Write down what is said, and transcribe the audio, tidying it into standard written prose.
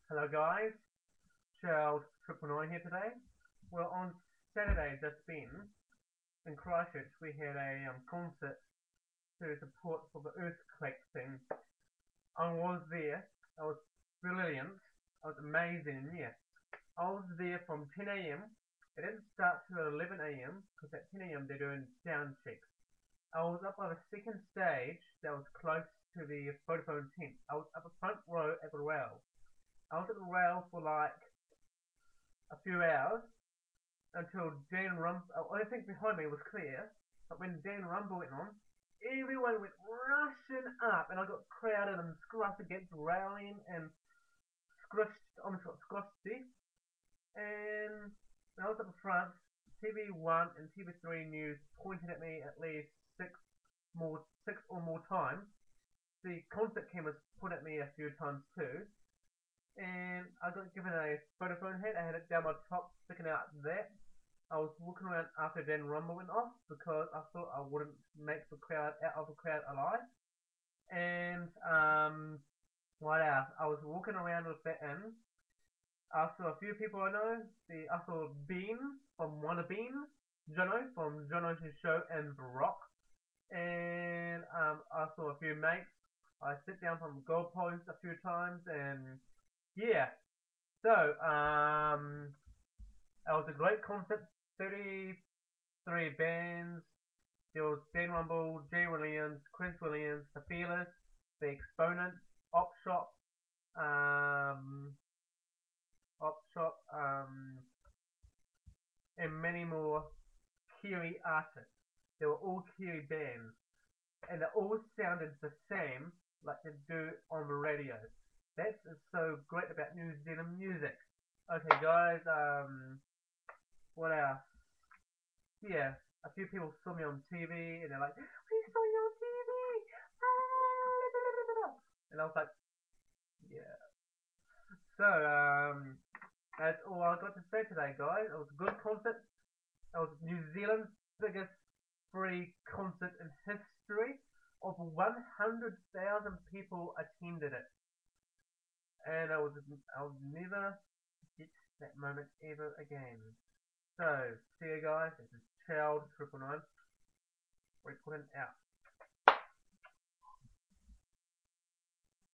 Hello guys, Child 999 here today. Well, on Saturday just been in Christchurch we had a concert to support for the earthquake thing. I was there. I was brilliant. I was amazing. Yeah, I was there from 10 a.m. It didn't start till 11 a.m. because at 10 a.m. they're doing sound checks. I was up on the second stage that was close to the Vodafone tent. I was up the front row at the rail. I was at the rail for like a few hours until Dan Rumble. Everything behind me was clear, but when Dan Rumble went on, everyone went rushing up, and I got crowded and scruffed against the railing and almost got squashed. And when I was at the front, TV1 and TV3 News pointed at me at least six or more times. The concert cameras pointed at me a few times too, and I got given a Vodafone hat. I had it down my top, sticking out there. I was walking around after Dan Rumble went off because I thought I wouldn't make the crowd out of the crowd alive. And what else? I was walking around with that in. I saw a few people I know. I saw Bean from Wanna Bean, Jono from Jono's Show, and Brock. And I saw a few mates. I sit down from goalposts a few times, and yeah. So it was a great concert. 33 bands. There was Dan Rumble, Jay Williams, Chris Williams, The Fearless, The Exponent, Op Shop, um, and many more Kiwi artists. They were all Kiwi bands, and they all sounded the same like they do on the radio. That's so great about New Zealand music. Okay, guys. What else? Yeah, a few people saw me on TV, and they're like, "We saw you on TV!" And I was like, "Yeah." So, that's all I got to say today, guys. It was a good concert. It was New Zealand's biggest free concert in history. Over 100,000 people attended it, and I'll never get that moment ever again. So, see you guys. This is Child 999 reporting out.